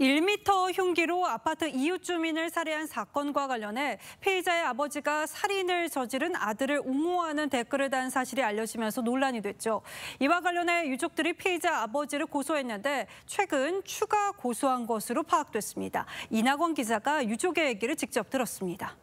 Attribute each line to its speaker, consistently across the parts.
Speaker 1: 1m 흉기로 아파트 이웃 주민을 살해한 사건과 관련해 피해자의 아버지가 살인을 저지른 아들을 옹호하는 댓글을 단 사실이 알려지면서 논란이 됐죠. 이와 관련해 유족들이 피해자 아버지를 고소했는데 최근 추가 고소한 것으로 파악됐습니다. 이낙원 기자가 유족의 얘기를 직접 들었습니다.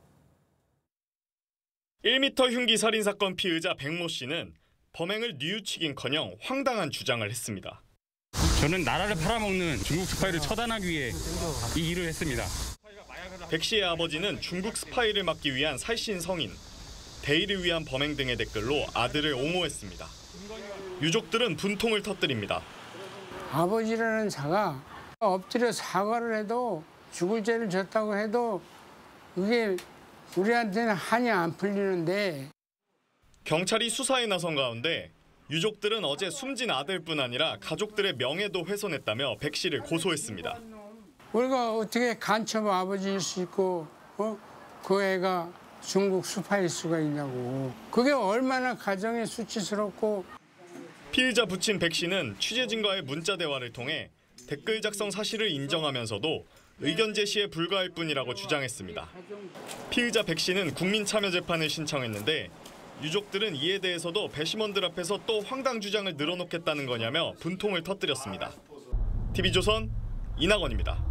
Speaker 2: 1m 흉기 살인 사건 피의자 백모 씨는 범행을 뉘우치긴커녕 황당한 주장을 했습니다.
Speaker 3: 저는 나라를 팔아먹는 중국 스파이를 처단하기 위해 이 일을 했습니다.
Speaker 2: 백 씨의 아버지는 중국 스파이를 막기 위한 살신 성인, 대의를 위한 범행 등의 댓글로 아들을 옹호했습니다. 유족들은 분통을 터뜨립니다.
Speaker 4: 아버지라는 자가 엎드려 사과를 해도 죽을 죄를 졌다고 해도 그게 우리한테는 한이 안 풀리는데.
Speaker 2: 경찰이 수사에 나선 가운데 유족들은 어제 숨진 아들뿐 아니라 가족들의 명예도 훼손했다며 백 씨를 고소했습니다.
Speaker 4: 우리가 어떻게 간첩 아버지일 수 있고 그 애가 중국 스파일 수가 있냐고. 그게 얼마나 가정이 수치스럽고.
Speaker 2: 피의자 부친 백 씨는 취재진과의 문자 대화를 통해 댓글 작성 사실을 인정하면서도 의견 제시에 불과할 뿐이라고 주장했습니다. 피의자 백 씨는 국민참여재판을 신청했는데 유족들은 이에 대해서도 배심원들 앞에서 또 황당 주장을 늘어놓겠다는 거냐며 분통을 터뜨렸습니다. TV조선 이낙원입니다.